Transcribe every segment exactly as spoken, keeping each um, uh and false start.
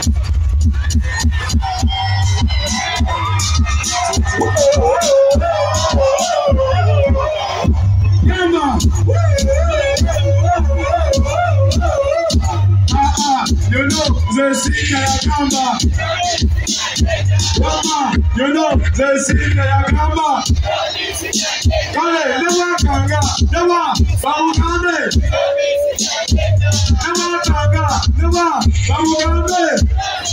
You know the singer Yakamba. Mama, you know the singer Yakamba. Kale, never kanga, never, babu kande. Never kanga, never, babu kande.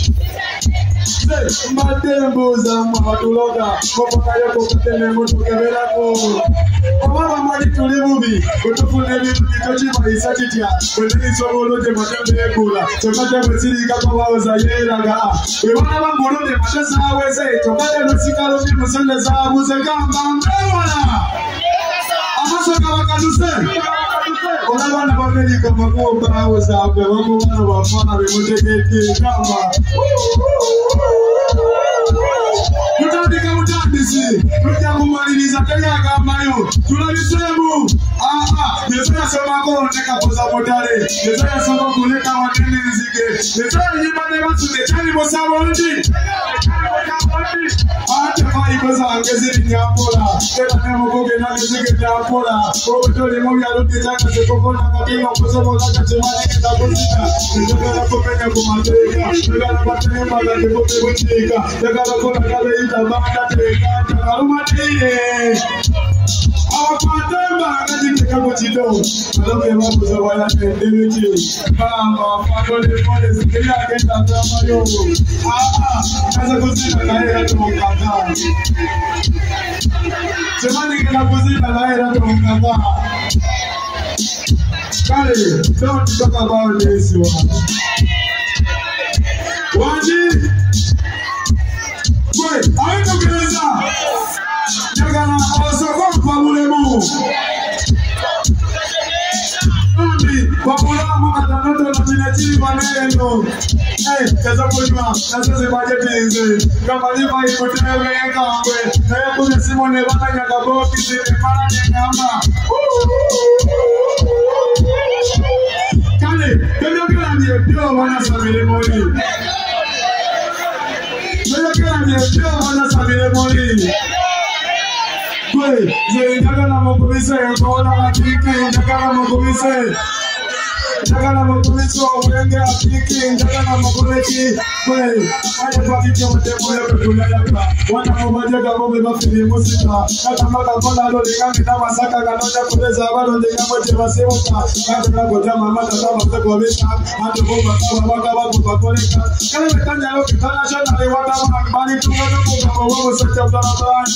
Say, madembo zama tuloga, kopaka yako katene moto kevela ko. Mama mali tulivubi, kutufune vitu kitochi maisatitia. Kwenye sobolote matembe ekula, chokate mwesiri kaka waoza yeraga. Wewana wangolode matesa aweze, chokate nusikalo ni musende za muzegamba mbewana. Amasoka wakanuse. Olabana bamelika makuomba aweza abe, wakuwana wafana wimutegeke kama. Mutandika mutandisi, mutyangu maliriza teyaga mayo, tulabisemu. Ah, yeso yasoma ko neka poza motare, yeso yasoma kuleka watene nzige, yeso yimane masude chani bosawondi. Ate fa iboza angeziri nyambola, tena nemo koge na nzige nyambola, ko tole mo ya luti taka se kokona katima poza mola katemani kitabosika, ndoka kopenya kumateka, ndoka batene mala de bote botika, ndoka kona kale ita banda teka, takaruma teye. Awakwatamba katika mochido adoke babu za wala tendeleki kama fatole pole zikia kenda kama yo ah kaza kuzina na hela tumkaka semani kana kuzina na hela tumkaka kale don't talk about this one waji we aiko gereza Jagana also come for Mulemu. Babulamu katanoto na chinachini maneno. Eh, kaza kujua, nasa se budget inze. Kama lipa ipotele kangwe. Eh, kune simone bana nyakabo kisile mara nyama. Kale, kama kila ndiye pio wana sabile moli. Kama kila ndiye pio wana sabile moli. Kwe, ze njagala mokumise, kola matiki, njagala mokumise. Njagala mokumise, wenge atiki, njagala mokumeki. Kwe, aye pakike mtemo ya kutula yaka. Wana mubajega mube mafili musika. Kata maka kola loli gangi na masaka kanoja kuteza walo njega mweche wasimuka. Kata kako jama mata kama mteko wisa. Mato kumba kama waka wako pakoleka. Kale metanja loki tana shona li wata wakbani tungono kuka wawo secha mtarabani.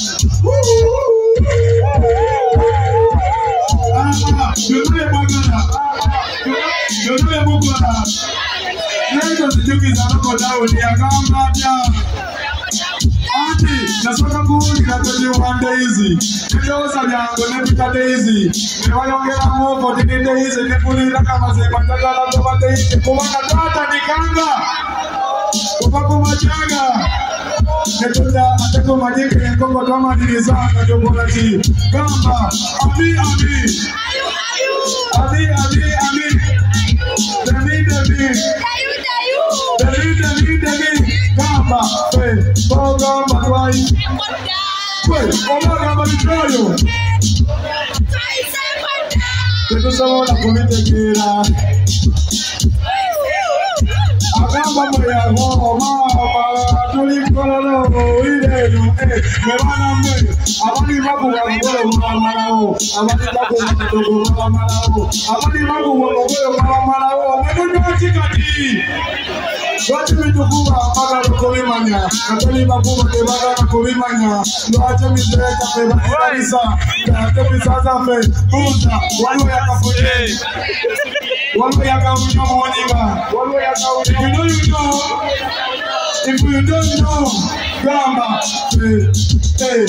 Ah, yo no le pongo nada. Yo no le pongo nada. Nendo sijukiza noko dawo ni akamba ya. Ati, nasoka kuhuli katoli wanda hizi. Ndio sajango nepita daisy. Niwayongera mofo tini daisy. Nipulira kama se matagala toba daisy. Kuwaka tata nikanga. Kupako machaga. Netoda ateko majike nkongo kama dilizana jobolati. Gamba, abi abi. Abi abi abi. Demi demi. Demi demi demi. Gamba, we, boga madwai. We, boga madwai. Tetu sawo na kumite kira. Agamba moya ngo mama tuli kololo ile eh mebana mwe abani babu ngolo mama lao abani babu ngolo mama lao abani babu ngolo mama lao mebona tikati watu mitukuwa mpaka kulimanya katoli babu ke baga kulimanya ndo acha mizreka pe kanisa na pesa za fe buza wale yakafuje wale yakafunya mwoninga wale yakafunya. You know you know. If you don't know, Gamba, hey, hey.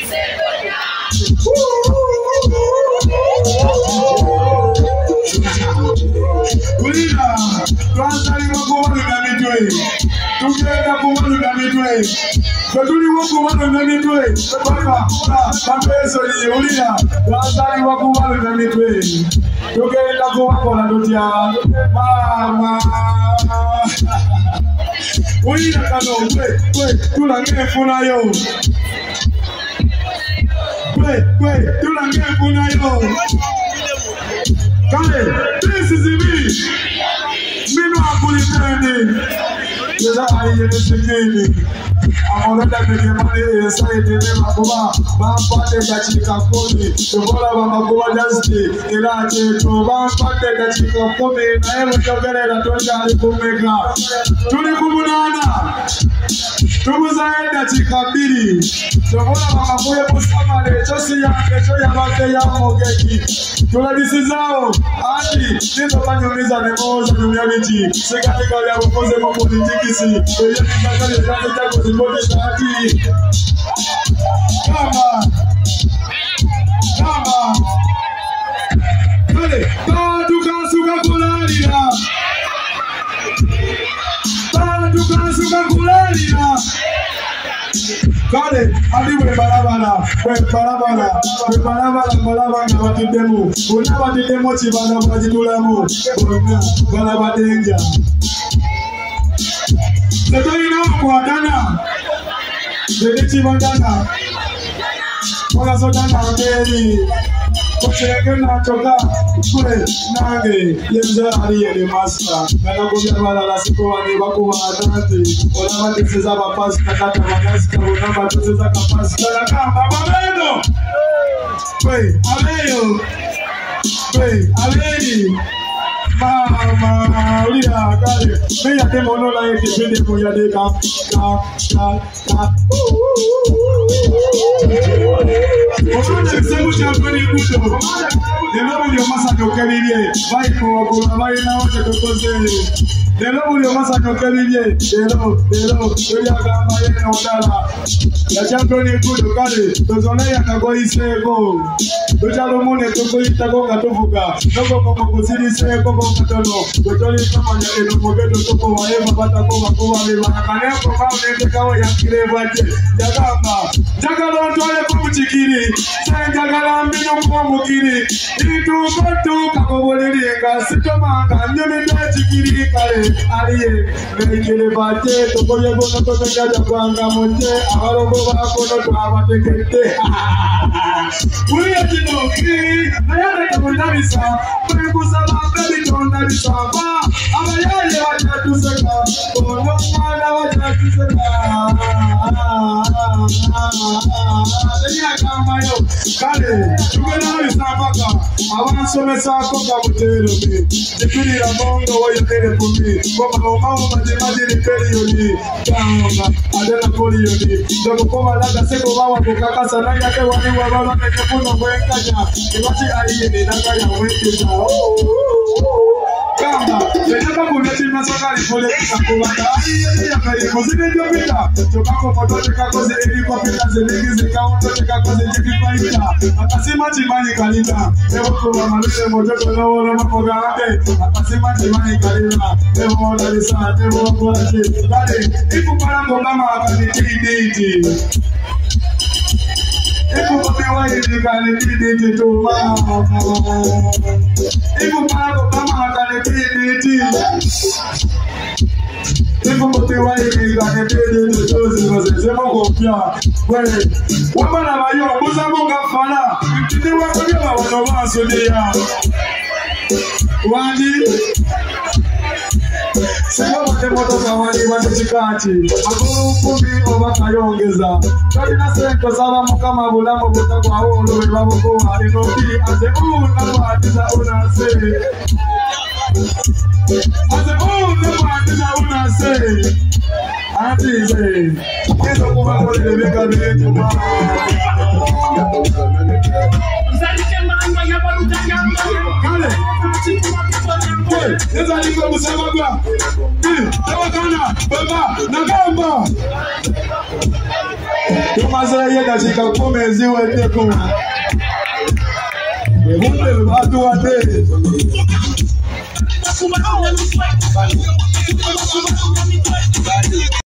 Ulida, tuanzali wakumanu na mitwe. Tukienda kumanu na mitwe. Kaduli wakumanu na mitwe. Baba, kampeso ni ulida. Tuanzali wakumanu na mitwe. Tukienda kumanu na mitwe. Mama. Oyina kano gwe gwe tulange enfunayo. Gwe gwe tulange enfunayo. Kale, this is me. Mino akuliteni. Yeza aye nisikini. Amonada kwenye mani inside nema kuba. Bampate dachika kumi. Tukola bamakuwa dasti. Ila cheto. Bampate dachika kumi. Na elu chokere na tuja alikumeka. Tulikumunana. Tumuzaenda chikabiri. Tukola bamakuwe musamale. Chosi ya kecho ya bate ya mogeki. Tuladisi zao. Ati. Nito kanyumiza nemoza nyumyaniti. Sikatika ya ukoze mambo nitikisi. Oye nikakali ya chako zibote shati. Kama. Kama. Kale. Tatuka suka kulalira. Tatuka suka kulalira. Kale, adi we barabara, we barabara, we barabara, barabara, batidemu. Una batidemu chibana bajidulamu. Una barabara denja. Seto ina kwa dana. Dede chibandana. Wala so dana ngeri. Kochege na choka kule nange yenza ari ye master kana kubya balala siko wani bakuba adati ola bateseza ba pastor kata bagasi kabo namba toseza ka pastor kamba babeno we aleyo we aleni mama ulira kale me ya demo no la yake bende ko ya de ka ka ka ka Oshonje kusemu champani kuto. Delo buli omasa nyokebirie. Vai ko ogola vai na oche tokoze. Delo buli omasa nyokebirie. Delo delo oya gamba yene odala. Ya champani kuto kale. Tozone ya kago iseko. Dojalo mone toko itako katovuka. Noko komo kusiri seko ko katono. Dojali kama ya eno mogeto toko wa eva bata ko makuwa beba. Kaneko kwa uneke kawa ya kirevaje. Ya gamba. Jagalo ntwale kumuchikiri. Senjagala mbino kumukiri. Itu koto kakoboleringa. Sitomanga nyumi mechikiri kale. Aliye. Mekele bache. Toko yego na koto jaja kwanga moche. Aharogo wako no tuabatekete. Uye chino kiri. Nayane kabundabisa. Pekusa babi tondabisa. Ba. Abayaye wajatuseka. Kono mwana wajatuseka. Kale, tugena bisambaka abansomesa ko kabutero bi dipirira bongo woyo tere kumi ko mama maje maje periyo ni kanga adela koliyo ni dogo koma laga seko bawa ko kakasa na yake wani wa baba kete kuno kwenganya ibati aliye ni naga ya weke za kamba benaba kuneti masakali pole kukuwata aliye ya kai kozine jobita tobako potote kakoze eri ko pita zeligize kaunto kakoze jikipaita akasema timani kalita leo kwa malele mojoto na wala makoga ate akasema timani kalita leo la lisa leo kwa ati dale ipo para ngoma akanitiditi ipo kwa hivi kanitiditi tu mama ipo para ngoma akanitiditi ipo kwa hivi kanitiditi tu sema kopia wewe wabana bayo buzamo ngafala ndi wakonya bawono basodeya wandi sema bote moto kawali wachikati akuru kumi obakayongeza kali na sento saba mukama bulamo butakwa wono babo ko alino bi ase una batiza una se ase una batiza una se ati se eso kuma ko de beka de tuma kale kale eza liko musabagwa eh tawakana baba nagamba tumaze yeda chikakomezi weteko ebunde batu wate